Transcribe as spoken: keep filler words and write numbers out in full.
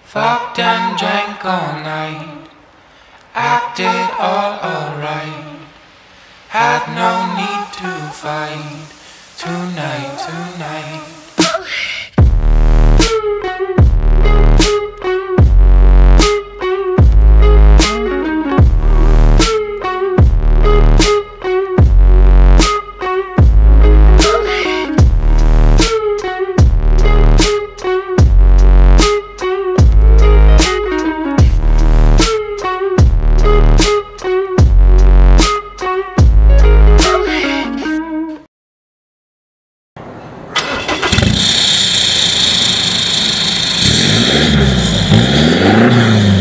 Fucked and drank all night, acted all alright. Had no need to fight tonight, tonight. Yeah.